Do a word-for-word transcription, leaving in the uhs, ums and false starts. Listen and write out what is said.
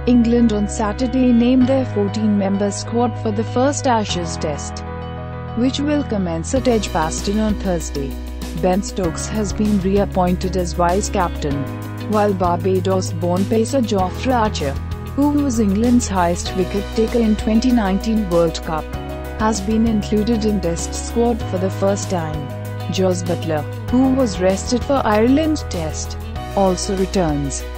England on Saturday named their fourteen-member squad for the first Ashes Test, which will commence at Edgbaston on Thursday. Ben Stokes has been reappointed as vice-captain, while Barbados-born pacer Jofra Archer, who was England's highest wicket-taker in twenty nineteen World Cup, has been included in Test squad for the first time. Jos Buttler, who was rested for Ireland Test, also returns.